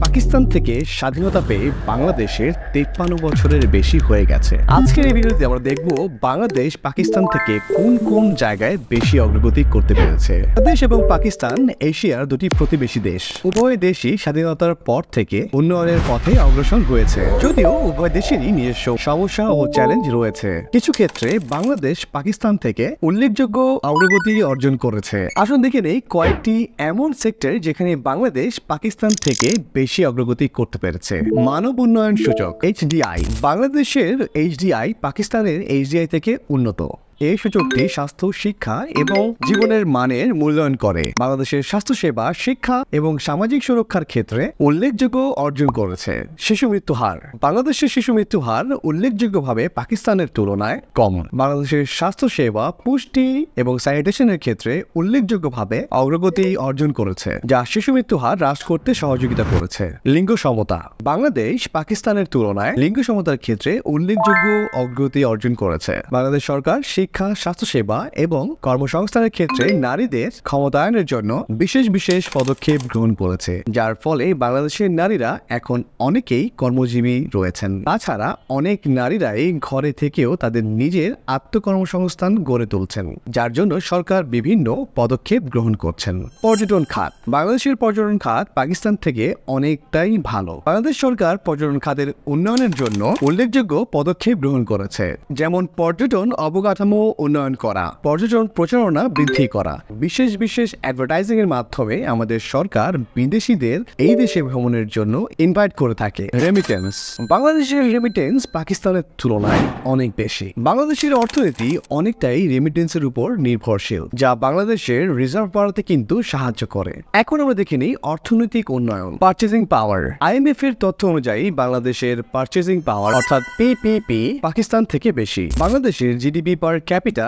পাকিস্তান থেকে স্বাধীনতা পেয়ে বাংলাদেশের 53 বছরের বেশি হয়ে গেছে। আজকের এই ভিডিওতে আমরা দেখব বাংলাদেশ পাকিস্তান থেকে কোন কোন জায়গায় বেশি অগ্রগতি করতে পেরেছে। বাংলাদেশ এবং পাকিস্তান এশিয়ার দুটি প্রতিবেশী দেশ। উভয় দেশই স্বাধীনতার পর থেকে উন্নয়নের পথে অগ্রসর হয়েছে, যদিও উভয় দেশেরই নিজস্ব সমস্যা ও চ্যালেঞ্জ রয়েছে। কিছু ক্ষেত্রে বাংলাদেশ পাকিস্তান থেকে উল্লেখযোগ্য অগ্রগতি অর্জন করেছে। আসুন দেখে নেই কয়েকটি এমন সেক্টর যেখানে বাংলাদেশ পাকিস্তান থেকে বেশি অগ্রগতি করতে পেরেছে। মানব উন্নয়ন সূচক HDI, বাংলাদেশের HDI পাকিস্তানের HDI থেকে উন্নত। এই সূচকটি স্বাস্থ্য, শিক্ষা এবং জীবনের মানের মূল্যায়ন করে। বাংলাদেশের স্বাস্থ্যসেবা, শিক্ষা এবং সামাজিক সুরক্ষার ক্ষেত্রে উল্লেখযোগ্য অর্জন করেছে। শিশু মৃত্যু হার, বাংলাদেশের শিশু মৃত্যু হার উল্লেখযোগ্যভাবে পাকিস্তানের তুলনায় কম। বাংলাদেশের স্বাস্থ্যসেবা, পুষ্টি এবং স্যানিটেশনের ক্ষেত্রে উল্লেখযোগ্যভাবে অগ্রগতি অর্জন করেছে, যা শিশু মৃত্যু হার হ্রাস করতে সহযোগিতা করেছে। লিঙ্গ সমতা, বাংলাদেশ পাকিস্তানের তুলনায় লিঙ্গ সমতার ক্ষেত্রে উল্লেখযোগ্য অগ্রগতি অর্জন করেছে। বাংলাদেশ সরকার শিক্ষা, স্বাস্থ্যসেবা এবং কর্মসংস্থানের ক্ষেত্রে নারীদের ক্ষমতায়নের জন্য বিশেষ পদক্ষেপ গ্রহণ করেছে, যার ফলে বাংলাদেশের নারীরা এখন অনেকেই কর্মজীবী রয়েছেন। তাছাড়া অনেক নারীরাই ঘরে থেকেও তাদের নিজের আত্মকর্মসংস্থান গড়ে তুলছেন, যার জন্য সরকার বিভিন্ন পদক্ষেপ গ্রহণ করছেন। পর্যটন খাত, বাংলাদেশের পর্যটন খাত পাকিস্তান থেকে অনেকটাই ভালো। বাংলাদেশ সরকার পর্যটন খাতের উন্নয়নের জন্য উল্লেখযোগ্য পদক্ষেপ গ্রহণ করেছে, যেমন পর্যটন অবকাঠামো উন্নয়ন করা, পর্যটন প্রচারণা বৃদ্ধি করা, বিশেষ অ্যাডভার্টাইজিং এর মাধ্যমে আমাদের সরকার বিদেশিদের এই দেশে ভ্রমণের জন্য ইনভাইট করে থাকে। রেমিটেন্স, বাংলাদেশের রেমিটেন্স পাকিস্তানের তুলনায় অনেক বেশি। বাংলাদেশের অর্থনীতি অনেকটাই রেমিটেন্সের উপর নির্ভরশীল, যা বাংলাদেশের রিজার্ভ বাড়াতে কিন্তু সাহায্য করে। এখন আমরা দেখে নিই অর্থনৈতিক উন্নয়ন। পারচেজিং পাওয়ার, IMF এর তথ্য অনুযায়ী বাংলাদেশের পারচেজিং পাওয়ার অর্থাৎ PPP পাকিস্তান থেকে বেশি। বাংলাদেশের GDP পার ক্যাপিটা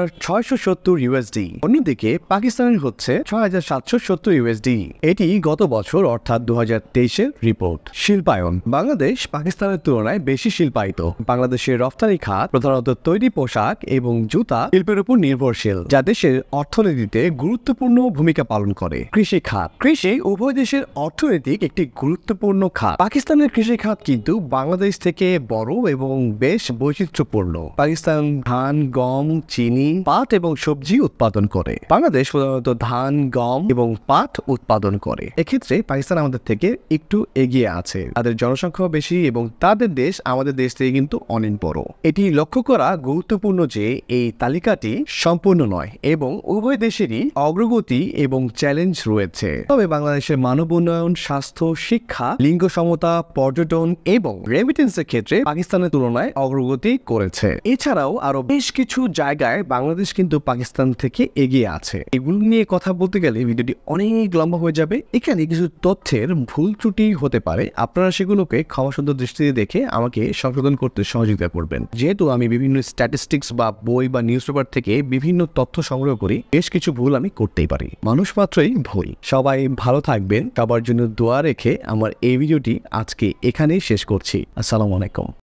৮৬৭০ USD, অন্যদিকে পাকিস্তানের হচ্ছে ৬৭৭০ USD। এটি গত বছর অর্থাৎ ২০২৩-এর রিপোর্ট। শিল্পায়ন, বাংলাদেশ পাকিস্তানের তুলনায় বেশি শিল্পায়িত। বাংলাদেশের রফতানি খাত প্রধানত তৈরি পোশাক এবং জুতা শিল্পের উপর নির্ভরশীল, যা দেশের অর্থনীতিতে গুরুত্বপূর্ণ ভূমিকা পালন করে। কৃষি খাত, কৃষি উভয় দেশের অর্থনৈতিক একটি গুরুত্বপূর্ণ খাত। পাকিস্তানের কৃষি খাত কিন্তু বাংলাদেশ থেকে বড় এবং বেশ বৈচিত্র্যপূর্ণ। পাকিস্তান ধান, গম, চিনি, পাট এবং সবজি উৎপাদন করে। বাংলাদেশ প্রধানত ধান, গম এবং পাট উৎপাদন করে। এক্ষেত্রে পাকিস্তান আমাদের থেকে একটু এগিয়ে আছে। তাদের জনসংখ্যা বেশি এবং তাদের দেশ আমাদের দেশ থেকে কিন্তু অনেক বড়। এটি লক্ষ্য করা গুরুত্বপূর্ণ যে এই তালিকাটি সম্পূর্ণ নয় এবং উভয় দেশেরই অগ্রগতি এবং চ্যালেঞ্জ রয়েছে। তবে বাংলাদেশের মানব উন্নয়ন, স্বাস্থ্য, শিক্ষা, লিঙ্গ সমতা, পর্যটন এবং রেমিটেন্সের ক্ষেত্রে পাকিস্তানের তুলনায় অগ্রগতি করেছে। এছাড়াও আরো বেশ কিছু জায়গায় বাংলাদেশ কিন্তু পাকিস্তান থেকে এগিয়ে আছে। এগুলো নিয়ে কথা বলতে গেলে ভিডিওটি অনেক লম্বা হয়ে যাবে। এখানে কিছু তথ্যের ভুল ত্রুটি হতে পারে, আপনারা সেগুলোকে ক্ষমাসুন্দর দৃষ্টিতে দেখে আমাকে সংশোধন করতে সহযোগিতা করবেন। যেহেতু আমি বিভিন্ন স্ট্যাটিস্টিক্স বা বই বা নিউজ পেপার থেকে বিভিন্ন তথ্য সংগ্রহ করি, বেশ কিছু ভুল আমি করতেই পারি। মানুষ মাত্রই ভুল। সবাই ভালো থাকবেন, সবার জন্য দোয়া রেখে আমার এই ভিডিওটি আজকে এখানেই শেষ করছি। আসসালামু আলাইকুম।